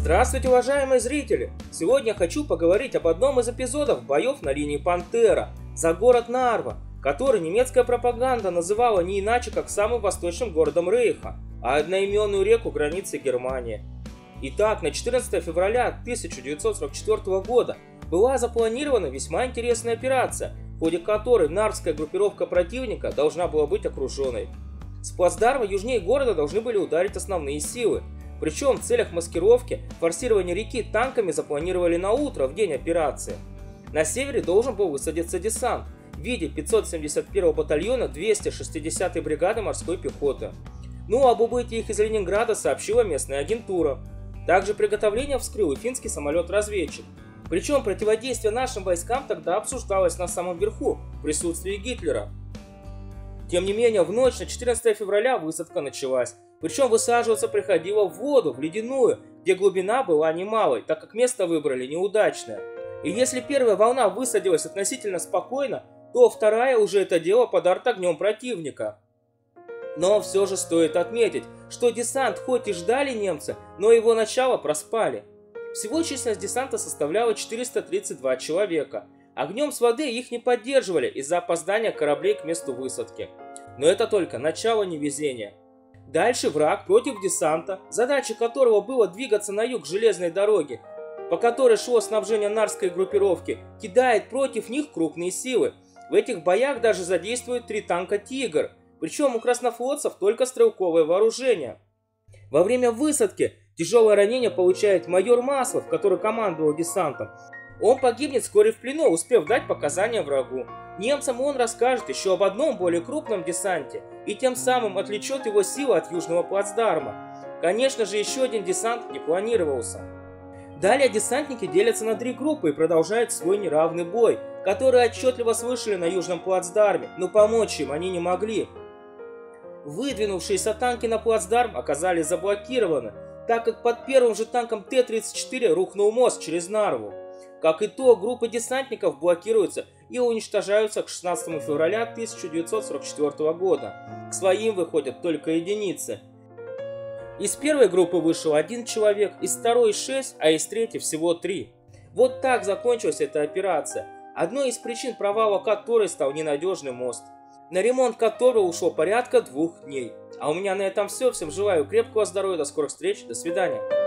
Здравствуйте, уважаемые зрители! Сегодня хочу поговорить об одном из эпизодов боев на линии Пантера за город Нарва, который немецкая пропаганда называла не иначе, как самым восточным городом Рейха, а одноименную реку границы Германии. Итак, на 14 февраля 1944 года была запланирована весьма интересная операция, в ходе которой нарвская группировка противника должна была быть окруженной. С плацдарма южнее города должны были ударить основные силы. Причем в целях маскировки форсирование реки танками запланировали на утро, в день операции. На севере должен был высадиться десант в виде 571-го батальона 260-й бригады морской пехоты. Ну а об убытии их из Ленинграда сообщила местная агентура. Также приготовление вскрыл и финский самолет-разведчик. Причем противодействие нашим войскам тогда обсуждалось на самом верху, в присутствии Гитлера. Тем не менее, в ночь на 14 февраля высадка началась. Причем высаживаться приходило в воду, в ледяную, где глубина была немалой, так как место выбрали неудачное. И если первая волна высадилась относительно спокойно, то вторая уже это дело под арт-огнем противника. Но все же стоит отметить, что десант хоть и ждали немцы, но его начало проспали. Всего численность десанта составляла 432 человека. Огнем с воды их не поддерживали из-за опоздания кораблей к месту высадки. Но это только начало невезения. Дальше враг против десанта, задача которого было двигаться на юг железной дороги, по которой шло снабжение нарвской группировки, кидает против них крупные силы. В этих боях даже задействуют 3 танка «Тигр», причем у краснофлотцев только стрелковое вооружение. Во время высадки тяжелое ранение получает майор Маслов, который командовал десантом. Он погибнет вскоре в плену, успев дать показания врагу. Немцам он расскажет еще об одном более крупном десанте и тем самым отвлечет его силы от южного плацдарма. Конечно же, еще один десант не планировался. Далее десантники делятся на 3 группы и продолжают свой неравный бой, которые отчетливо слышали на южном плацдарме, но помочь им они не могли. Выдвинувшиеся танки на плацдарм оказались заблокированы, так как под первым же танком Т-34 рухнул мост через Нарву. Как итог, группы десантников блокируются и уничтожаются к 16 февраля 1944 года. К своим выходят только единицы. Из первой группы вышел 1 человек, из второй 6, а из третьей всего 3. Вот так закончилась эта операция, одной из причин провала которой стал ненадежный мост, на ремонт которого ушло порядка 2 дней. А у меня на этом все. Всем желаю крепкого здоровья, до скорых встреч, до свидания.